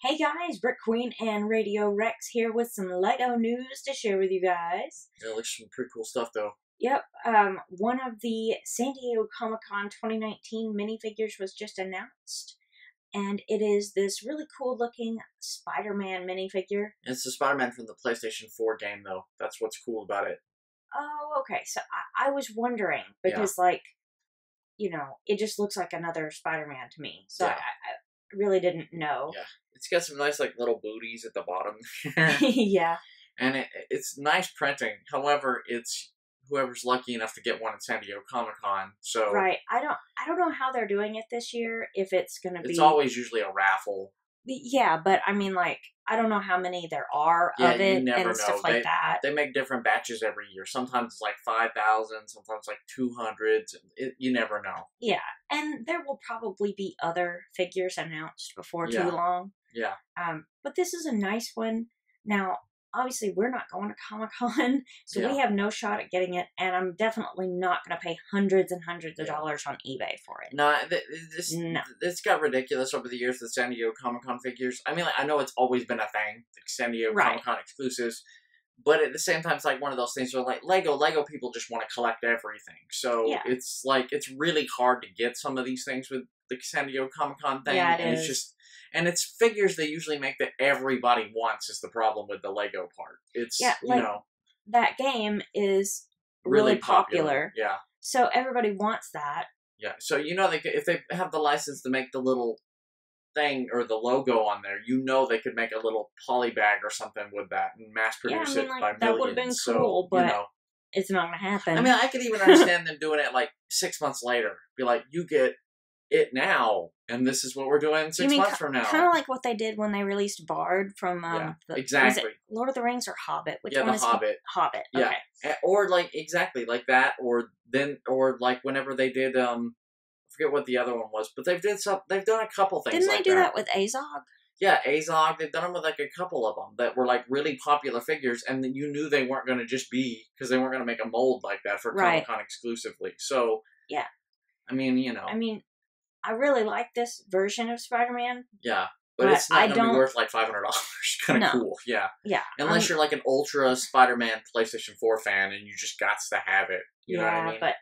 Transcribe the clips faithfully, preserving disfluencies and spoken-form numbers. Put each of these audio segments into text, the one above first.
Hey guys, Brick Queen and Radio Rex here with some LEGO news to share with you guys. Yeah, it looks some pretty cool stuff though. Yep, um, one of the San Diego Comic-Con twenty nineteen minifigures was just announced. And it is this really cool looking Spider-Man minifigure. It's the Spider-Man from the PlayStation four game though. That's what's cool about it. Oh, okay, so I, I was wondering, because yeah. like, you know, it just looks like another Spider-Man to me. So yeah. I, I really didn't know. Yeah. It's got some nice, like, little booties at the bottom. Yeah. And it, it's nice printing. However, it's whoever's lucky enough to get one at San Diego Comic-Con. So right. I don't I don't know how they're doing it this year, if it's going to be... It's always usually a raffle. Yeah, but, I mean, like, I don't know how many there are yeah, of it you never and know. stuff like they, that. They make different batches every year. Sometimes it's like five thousand, sometimes like two hundred. It, you never know. Yeah, and there will probably be other figures announced before yeah. too long. Yeah. Um, but this is a nice one. Now, obviously, we're not going to Comic-Con, so yeah. we have no shot at getting it, and I'm definitely not going to pay hundreds and hundreds of yeah. dollars on eBay for it. No, this, no, it's got ridiculous over the years, the San Diego Comic-Con figures. I mean, like, I know it's always been a thing, the San Diego right. Comic-Con exclusives, but at the same time, it's like one of those things where, like, Lego, Lego people just want to collect everything. So yeah. it's, like, it's really hard to get some of these things with the San Diego Comic-Con thing. Yeah, it and is. It's just... And it's figures they usually make that everybody wants is the problem with the Lego part. It's, yeah, like, you know... that game is really, really popular. popular. Yeah. So everybody wants that. Yeah. So, you know, they could, if they have the license to make the little thing or the logo on there, you know they could make a little poly bag or something with that and mass produce yeah, I mean, it like, by that millions. would have been so, cool, but you know, it's not going to happen. I mean, I could even understand them doing it like six months later. Be like, you get it now, and this is what we're doing six mean, months from now. Kind of like what they did when they released Bard from um, yeah, the, exactly. Was it Lord of the Rings or Hobbit? Which yeah, one the is Hobbit. He? Hobbit. Yeah, okay. Or like exactly like that, or then or like whenever they did um, I forget what the other one was, but they've did some. They've done a couple things. Didn't like they do that. that with Azog? Yeah, Azog. They've done them with like a couple of them that were like really popular figures, and then you knew they weren't going to just be because they weren't going to make a mold like that for right. Comic-Con exclusively. So yeah, I mean, you know, I mean. I really like this version of Spider-Man. Yeah, but, but it's not going to be worth like five hundred dollars. Kind of no. cool, yeah. Yeah. Unless um, you're like an ultra Spider-Man PlayStation four fan and you just got to have it. You yeah, know what I mean? but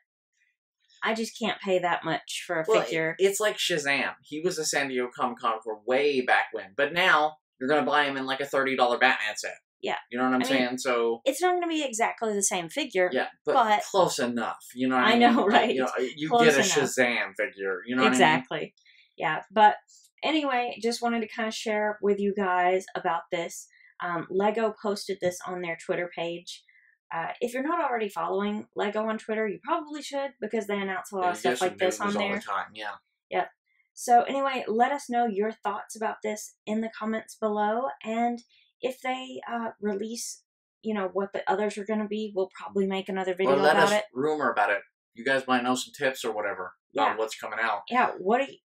I just can't pay that much for a well, figure. It, it's like Shazam. He was a San Diego Comic-Con for way back when. But now, you're going to buy him in like a thirty dollar Batman set. Yeah. You know what I'm I saying? Mean, so it's not going to be exactly the same figure. Yeah, but, but close enough. You know what I, I mean? know, right? Like, you know, you close get a enough. Shazam figure. You know exactly. what I mean? Yeah, but anyway, just wanted to kind of share with you guys about this. Um, Lego posted this on their Twitter page. Uh, if you're not already following Lego on Twitter, you probably should, because they announce a lot yeah, of stuff like this on there. All the time, yeah. Yep. So anyway, let us know your thoughts about this in the comments below, and if they uh, release, you know, what the others are going to be, we'll probably make another video or let about us it. rumor about it. You guys might know some tips or whatever yeah. about what's coming out. Yeah, what do you...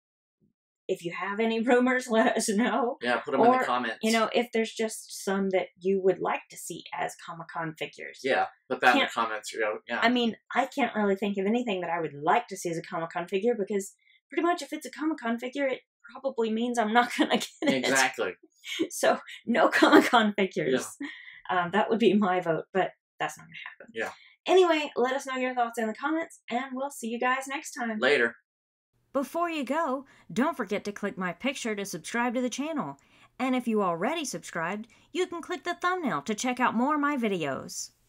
If you have any rumors, let us know. Yeah, put them or, in the comments. You know, if there's just some that you would like to see as Comic-Con figures. Yeah, put that can't, in the comments. You know, yeah. I mean, I can't really think of anything that I would like to see as a Comic-Con figure, because pretty much if it's a Comic-Con figure, it probably means I'm not going to get it. Exactly. So, no Comic-Con figures. Yeah. Um, that would be my vote, but that's not going to happen. Yeah. Anyway, let us know your thoughts in the comments, and we'll see you guys next time. Later. Before you go, don't forget to click my picture to subscribe to the channel. And if you already subscribed, you can click the thumbnail to check out more of my videos.